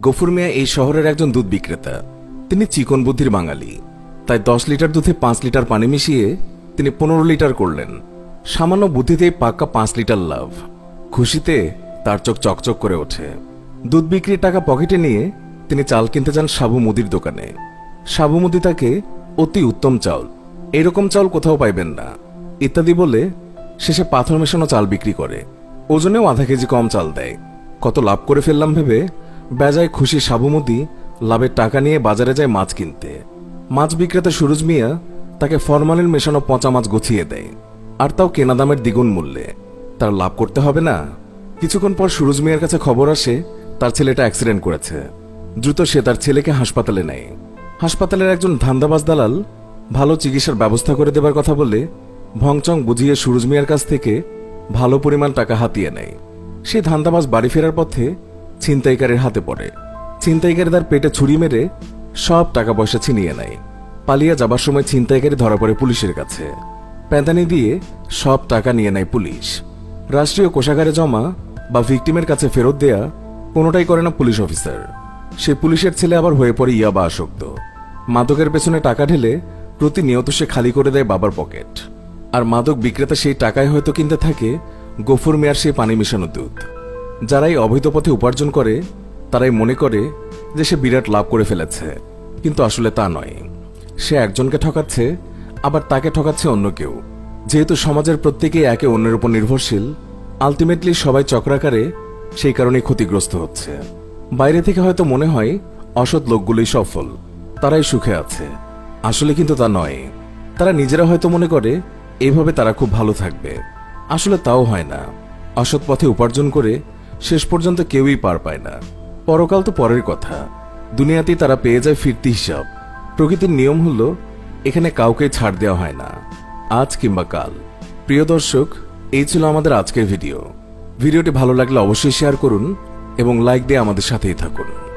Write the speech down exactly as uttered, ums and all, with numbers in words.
গফুর মিয়া এই শহরের একজন দুধ বিক্রেতা। তিনি চিকন বুদ্ধির বাঙালি, তাই দশ লিটার দুধে পাঁচ লিটার পানি মিশিয়ে তিনি পনেরো লিটার করলেন। সামান্য বুদ্ধিতেই পাক্কা পাঁচ লিটার লাভ। খুশিতে তার চোখ চকচক করে ওঠে। দুধ বিক্রির টাকা পকেটে নিয়ে তিনি চাল কিনতে যান সাবু মুদির দোকানে। সাবু মুদি তাকে অতি উত্তম চাল, এরকম চাল কোথাও পাইবেন না ইত্যাদি বলে শেষে পাথর মেশানো চাল বিক্রি করে। ওজনেও আধা কেজি কম চাল দেয়। কত লাভ করে ফেললাম ভেবে বেজায় খুশি সাবু মুদি লাভের টাকা নিয়ে বাজারে যায় মাছ কিনতে। মাছ বিক্রেতা সুরজ মিয়া তাকে ফরমালিন মেশানো পচা মাছ গুছিয়ে দেয়, আর তাও কেনা দামের দ্বিগুণ মূল্যে। তার লাভ করতে হবে না? কিছুক্ষণ পর সুরজ মিয়ার কাছে খবর আসে তার ছেলেটা অ্যাক্সিডেন্ট করেছে। দ্রুত সে তার ছেলেকে হাসপাতালে নেয়। হাসপাতালের একজন ধান্দাবাজ দালাল ভালো চিকিৎসার ব্যবস্থা করে দেবার কথা বলে ভংচং বুঝিয়ে সুরজ মিয়ার কাছ থেকে ভালো পরিমাণ টাকা হাতিয়ে নেয়। সেই ধান্দাবাজ বাড়ি ফেরার পথে ছিনতাইকারীর হাতে পড়ে। ছিনতাইকারী তার পেটে ছুরি মেরে সব টাকা পয়সা ছিনিয়ে নেয়। পালিয়ে যাবার সময় ছিনতাইকারী ধরা পড়ে পুলিশের কাছে। প্যাঁদানি দিয়ে সব টাকা নিয়ে নেয় পুলিশ। রাষ্ট্রীয় কোষাগারে জমা বা ভিকটিমের কাছে ফেরত দেয়া কোনোটাই করে না পুলিশ অফিসার। সে পুলিশের ছেলে আবার হয়ে পড়ে ইয়াবা আসক্ত। মাদকের পেছনে টাকা ঢেলে প্রতিনিয়ত সে খালি করে দেয় বাবার পকেট। আর মাদক বিক্রেতা সেই টাকায় হয়তো কিনতে থাকে গফুর মিয়ার সেই পানি মিশানো দুধ। যারাই অবৈধ পথে উপার্জন করে তারাই মনে করে যে সে বিরাট লাভ করে ফেলেছে, কিন্তু আসলে তা নয়। সে একজনকে ঠকাচ্ছে, আবার তাকে ঠকাচ্ছে অন্য কেউ। যেহেতু সমাজের প্রত্যেকেই একে অন্যের উপর নির্ভরশীল, আলটিমেটলি সবাই চক্রাকারে সেই কারণেই ক্ষতিগ্রস্ত হচ্ছে। বাইরে থেকে হয়তো মনে হয় অসৎ লোকগুলোই সফল, তারাই সুখে আছে। আসলে কিন্তু তা নয়। তারা নিজেরা হয়তো মনে করে এইভাবে তারা খুব ভালো থাকবে, আসলে তাও হয় না। অসৎ পথে উপার্জন করে শেষ পর্যন্ত কেউই পার পায় না। পরকাল তো পরের কথা, দুনিয়াতেই তারা পেয়ে যায় ফিরতি হিসাব। প্রকৃতির নিয়ম হলো এখানে কাউকে ছাড় দেওয়া হয় না, আজ কিংবা কাল। প্রিয় দর্শক, এই ছিল আমাদের আজকের ভিডিও। ভিডিওটি ভালো লাগলে অবশ্যই শেয়ার করুন এবং লাইক দিয়ে আমাদের সাথেই থাকুন।